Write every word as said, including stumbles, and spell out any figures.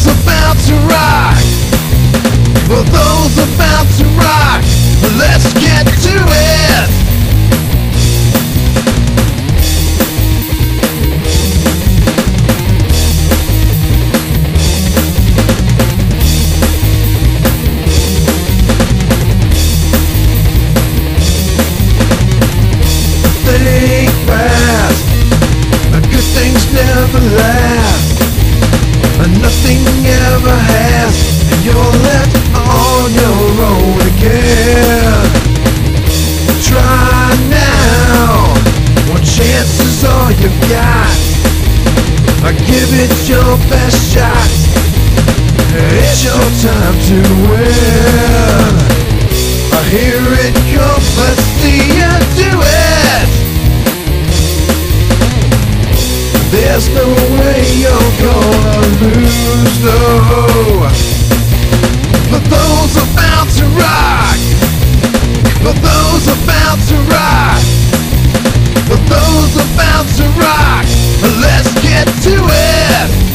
those about to rock, for those about to rock, let's get to it. Think fast, good things never last, nothing ever has, and you're left on your own again. Try now, what chances are you've got? Give it your best shot, it's your time to win. Here it comes, let's see you do it. There's no way you're gonna lose, no. For those about to rock, for those about to rock, for those about to rock, let's get to it.